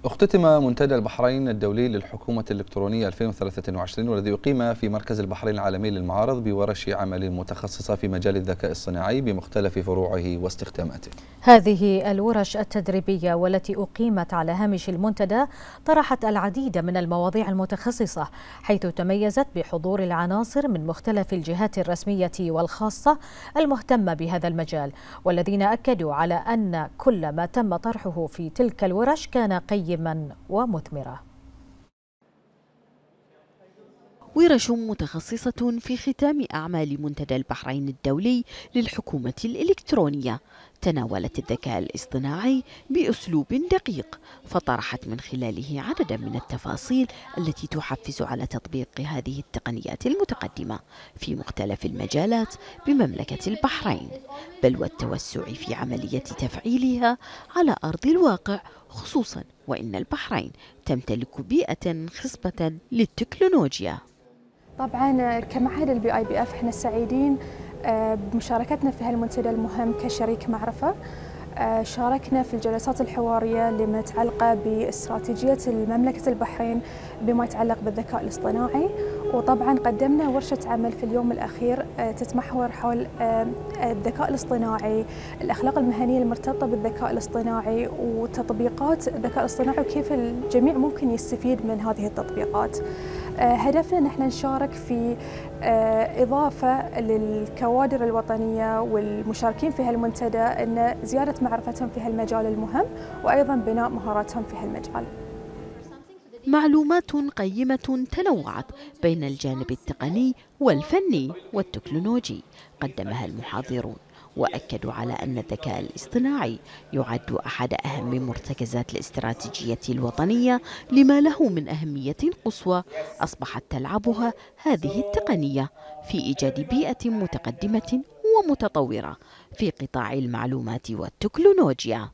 اختتم منتدى البحرين الدولي للحكومة الإلكترونية 2023 والذي أقيم في مركز البحرين العالمي للمعارض بورش عمل متخصصة في مجال الذكاء الصناعي بمختلف فروعه واستخداماته. هذه الورش التدريبية والتي أقيمت على هامش المنتدى طرحت العديد من المواضيع المتخصصة، حيث تميزت بحضور العناصر من مختلف الجهات الرسمية والخاصة المهتمة بهذا المجال، والذين أكدوا على أن كل ما تم طرحه في تلك الورش كان قيما ومثمرة. ورش متخصصة في ختام أعمال منتدى البحرين الدولي للحكومة الإلكترونية تناولت الذكاء الاصطناعي بأسلوب دقيق، فطرحت من خلاله عددا من التفاصيل التي تحفز على تطبيق هذه التقنيات المتقدمة في مختلف المجالات بمملكة البحرين، بل والتوسع في عملية تفعيلها على أرض الواقع، خصوصا وإن البحرين تمتلك بيئة خصبة للتكنولوجيا. طبعا كمعهد البي اي بي اف احنا سعيدين بمشاركتنا في هالمنتدى المهم كشريك معرفة. شاركنا في الجلسات الحوارية لما يتعلق باستراتيجية مملكة البحرين بما يتعلق بالذكاء الاصطناعي، وطبعا قدمنا ورشة عمل في اليوم الأخير تتمحور حول الذكاء الاصطناعي، الأخلاق المهنية المرتبطة بالذكاء الاصطناعي وتطبيقات الذكاء الاصطناعي وكيف الجميع ممكن يستفيد من هذه التطبيقات. هدفنا نحن نشارك في إضافة للكوادر الوطنية والمشاركين في هالمنتدى أن زيادة معرفتهم في هالمجال المهم وأيضا بناء مهاراتهم في هالمجال. معلومات قيمة تنوعت بين الجانب التقني والفني والتكنولوجي قدمها المحاضرون، وأكدوا على أن الذكاء الاصطناعي يعد أحد أهم مرتكزات الاستراتيجية الوطنية لما له من أهمية قصوى أصبحت تلعبها هذه التقنية في إيجاد بيئة متقدمة ومتطورة في قطاع المعلومات والتكنولوجيا.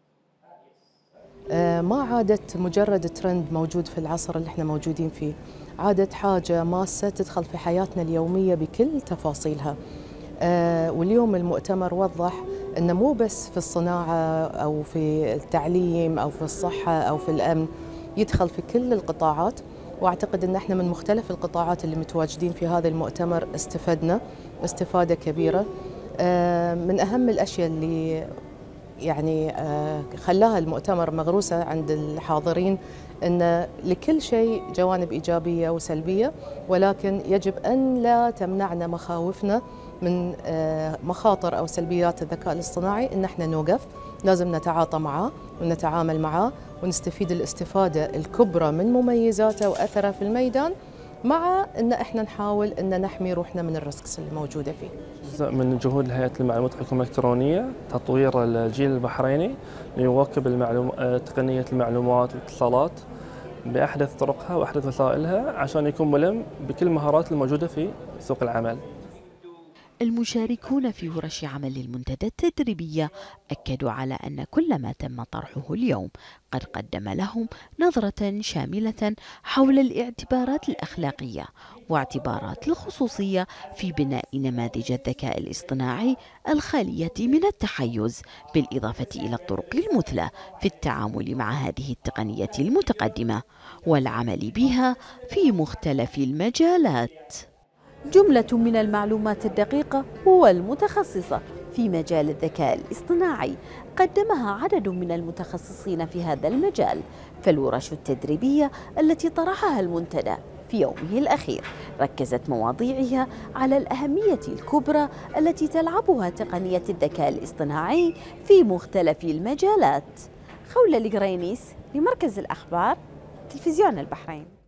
ما عادت مجرد ترند موجود في العصر اللي احنا موجودين فيه، عادت حاجة ماسة تدخل في حياتنا اليومية بكل تفاصيلها. واليوم المؤتمر وضح أنه مو بس في الصناعة أو في التعليم أو في الصحة أو في الأمن، يدخل في كل القطاعات. وأعتقد أن احنا من مختلف القطاعات اللي متواجدين في هذا المؤتمر استفدنا استفادة كبيرة. من أهم الأشياء اللي يعني خلاها المؤتمر مغروسة عند الحاضرين أن لكل شيء جوانب إيجابية وسلبية، ولكن يجب أن لا تمنعنا مخاوفنا من مخاطر أو سلبيات الذكاء الاصطناعي، أن احنا نوقف، لازم نتعاطى معه ونتعامل معه ونستفيد الاستفادة الكبرى من مميزاته وأثره في الميدان، مع أن احنا نحاول أن نحمي روحنا من الريسكس اللي موجودة فيه. جزء من جهود هيئة المعلومات والحكومة الإلكترونية تطوير الجيل البحريني ليواكب تقنية المعلومات والاتصالات بأحدث طرقها وأحدث وسائلها عشان يكون ملم بكل المهارات الموجودة في سوق العمل. المشاركون في ورش عمل المنتدى التدريبية أكدوا على أن كل ما تم طرحه اليوم قد قدم لهم نظرة شاملة حول الاعتبارات الأخلاقية واعتبارات الخصوصية في بناء نماذج الذكاء الاصطناعي الخالية من التحيز، بالإضافة إلى الطرق المثلى في التعامل مع هذه التقنية المتقدمة والعمل بها في مختلف المجالات. جملة من المعلومات الدقيقة والمتخصصة في مجال الذكاء الاصطناعي قدمها عدد من المتخصصين في هذا المجال، فالورش التدريبية التي طرحها المنتدى في يومه الأخير ركزت مواضيعها على الأهمية الكبرى التي تلعبها تقنية الذكاء الاصطناعي في مختلف المجالات. خولة القرينيس لمركز الأخبار تلفزيون البحرين.